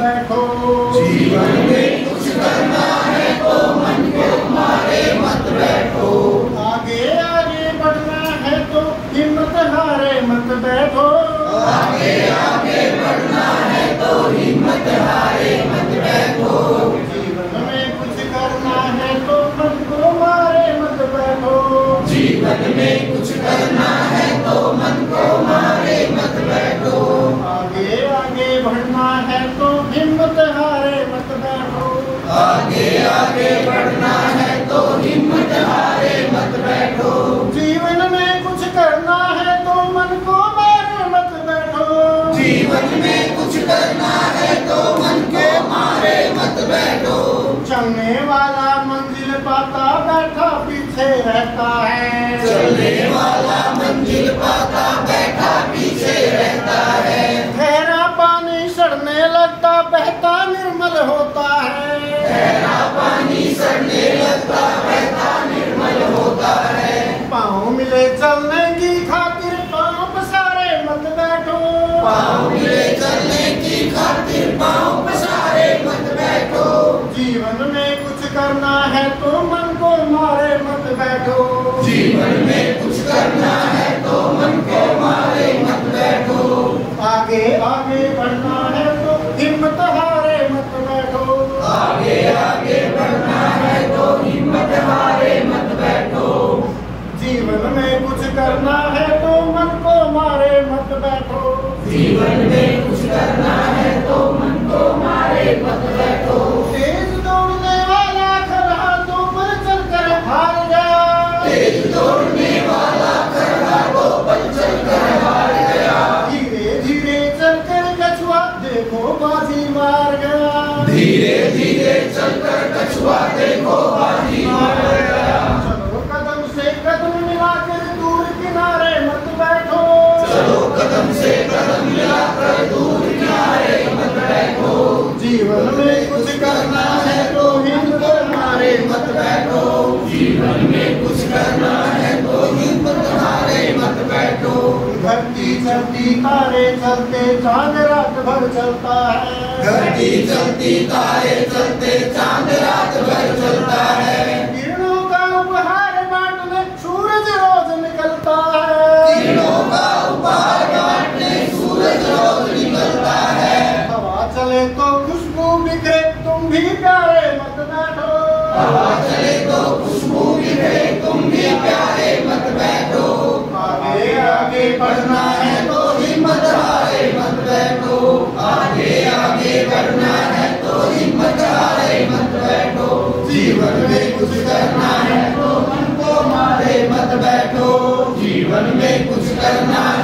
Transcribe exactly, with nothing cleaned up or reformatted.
बैठो। जीवन में कुछ करना है तो मन को मारे मत बैठो। आगे आगे बढ़ना है तो हिम्मत हारे मत बैठो। आगे आगे बढ़ना है तो हिम्मत हारे मत बैठो। जीवन में कुछ करना है तो मन को मारे मत बैठो। जीवन में कुछ करना है तो मन को मारे मत बैठो। आगे आगे बढ़ना है तो हिम्मत हारे मत बैठो। आगे आगे बढ़ना है तो हिम्मत हारे मत बैठो। जीवन में कुछ करना है तो मन को मारे मत बैठो। जीवन में कुछ करना है तो मन को मारे मत बैठो। चलने वाला मंजिल पाता बैठा पीछे रहता है। चलने वाला मंजिल पाता बैठा पीछे रहता है। ठहरा पानी सड़ने लगता बहता निर्मल होता है। ठहरा पानी सड़ने लगता बहता निर्मल होता है। पाँव मिले चलने की खातिर पाँव पसारे मत बैठो। पाँव मिले चलने की खातिर पाँव पसारे मत बैठो। जीवन में कुछ करना है तो मन को मारे मत बैठो। जीवन में कुछ करना है तो मन को मारे मत बैठो। आगे आगे बढ़ना है तो हिम्मत हारे मत बैठो। आगे आगे बढ़ना है तो हिम्मत हारे मत बैठो। जीवन में कुछ करना है तो मन को मारे मत बैठो। जीवन में कुछ करना है तो मन को मारे मत बैठो। तेज दौड़ने वाला खड़ा तो पर चलकर हार गया। तेज दौड़ने वाला खड़ा तो पल चलकर हार गया। धीरे धीरे चलकर कछुआ देखो बाजी मार गया। धीरे धीरे चलकर कछुआ देखो बाजी मार गया। चलो कदम से कदम मिलाकर दूर किनारे मत बैठो। चलो कदम से कदम मिलाकर दूर किनारे मत बैठो। जीवन में कुछ करना है तो हिम्मत हारे मत बैठो। जीवन में कुछ करना है तो हिम्मत हारे मत बैठो। धरती चलती तारे चलते चांद रात भर चलता है। घड़ी चलती तारे चलते चांद रात भर चलता है। किरणों का उपहार बांटने सूरज रोज निकलता है। किरणों का उपहार बांटने सूरज रोज निकलता है। हवा चले तो खुशबू बिखरे तुम भी प्यारे मत बैठो। हवा चले तो खुशबू बिखरे तुम भी प्यारे मत बैठो। आगे आगे बढ़ना है तो हिम्मत हारे मत बैठो। आगे आगे बढ़ना है तो हिम्मत हारे मत बैठो। जीवन में कुछ करना है तो मन को मारे मत बैठो। जीवन में कुछ करना है